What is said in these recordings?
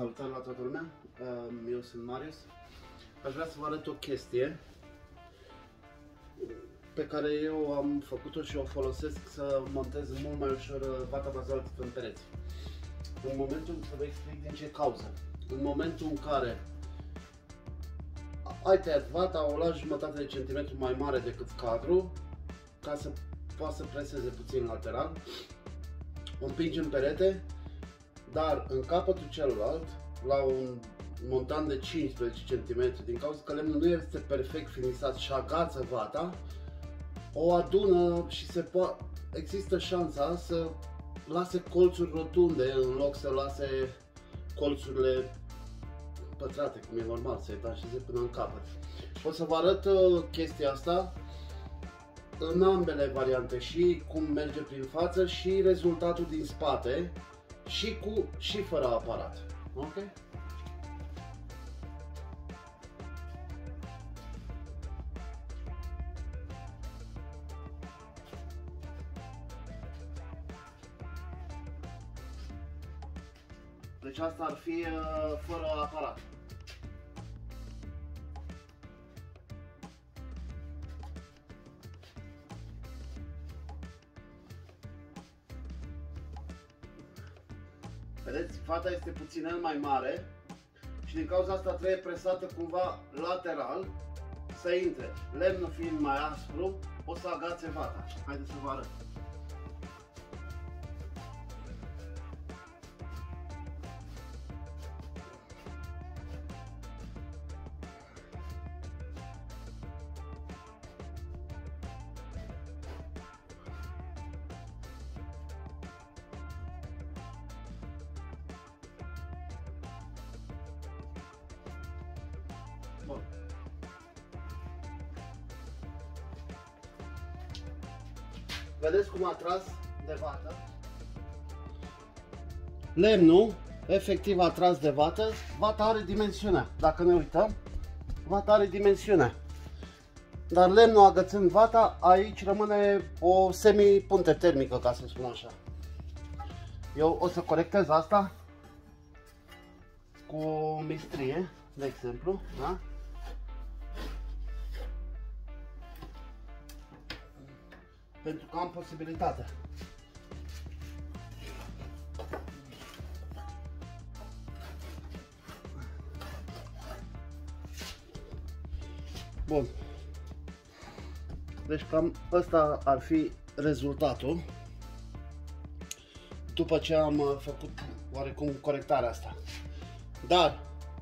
Salutare la toată lumea, eu sunt Marius. Aș vrea să vă arăt o chestie pe care eu am făcut-o și o folosesc să montez mult mai ușor vata bazaltă în pereți. În momentul, să vă explic din ce cauză. În momentul în care ai tăiat vata, o lași jumătate de centimetru mai mare decât cadru, ca să poată să preseze puțin lateral, o împingi în perete, dar în capătul celălalt, la un montant de 15 cm, din cauza că lemnul nu este perfect finisat și agață vata, o adună și există șansa să lase colțuri rotunde în loc să lase colțurile pătrate, cum e normal, să etașeze până în capăt. O să vă arăt chestia asta în ambele variante, și cum merge prin față și rezultatul din spate, și cu și fără aparat. Ok? Deci asta ar fi fără aparat. Vedeți, fata este puțin mai mare și din cauza asta trebuie presată cumva lateral să intre. Lemnul fiind mai aspru, o să agațe vata. Haideți să vă arăt. Bun. Vedeți cum a tras de vată? Lemnul efectiv a tras de vată. Vata are dimensiunea. Dacă ne uităm, vata are dimensiunea. Dar lemnul agățând vata, aici rămâne o semi-punte termică, ca să spun așa. Eu o să corectez asta cu o mistrie, de exemplu, da? Pentru că am posibilitatea. Bun. Deci cam ăsta ar fi rezultatul după ce am făcut oarecum corectarea asta. Dar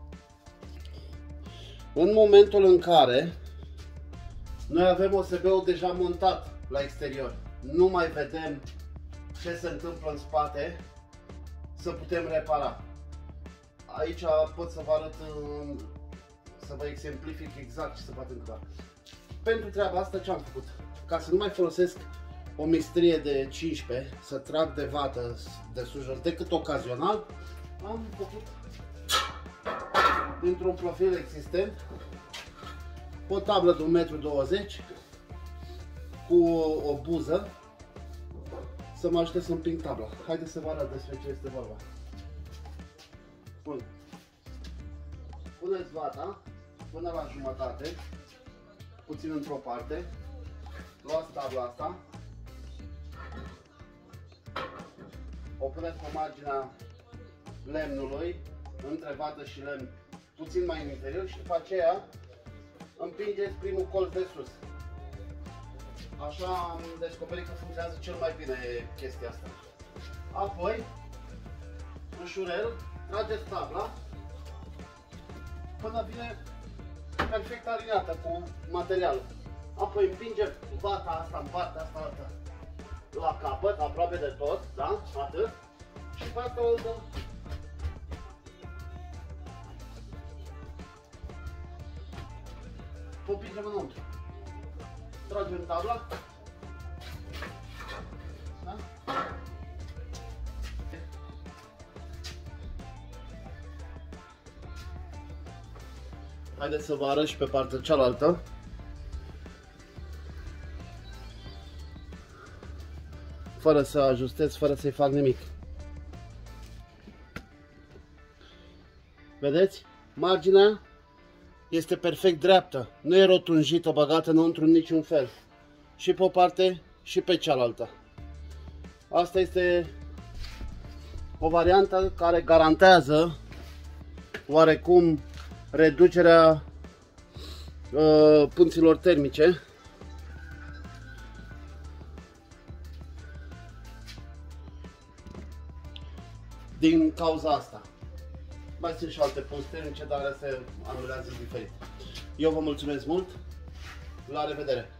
în momentul în care noi avem OSB-ul deja montat la exterior, nu mai vedem ce se întâmplă în spate, să putem repara. Aici pot să vă arăt, să vă exemplific exact ce se poate întâmpla. Pentru treaba asta ce am făcut? Ca să nu mai folosesc o mistrie de 15, să trag de vată de sus jos decât ocazional, am făcut dintr-un profil existent o tablă de 1,20 m cu o buză să mă ajute să împing tabla. Haideți să vă arăt despre ce este vorba. Bun. Puneți vata până la jumătate, puțin într-o parte, luați tabla asta, o puneți pe marginea lemnului, între vată și lemn, puțin mai în interior, și după aceea împingeți primul colț de sus. Așa am descoperit că funcționează cel mai bine chestia asta. Apoi, ușurel, trageți tabla până vine perfect aliniată cu materialul. Apoi împingem vata asta în partea asta altă la capăt, aproape de tot, da? Atât. Și partea o dăm. O împingem înăuntru. Tragem tabla. Da? Haideți să vă arăt și pe partea cealaltă. Fără să ajustez, fără să-i fac nimic. Vedeți? Marginea este perfect dreaptă, nu e rotunjită, băgată înăuntru în niciun fel. Și pe o parte și pe cealaltă. Asta este o variantă care garantează oarecum reducerea punților termice. Din cauza asta. Mai sunt și alte punți termice, dar astea anulează diferit. Eu vă mulțumesc mult. La revedere!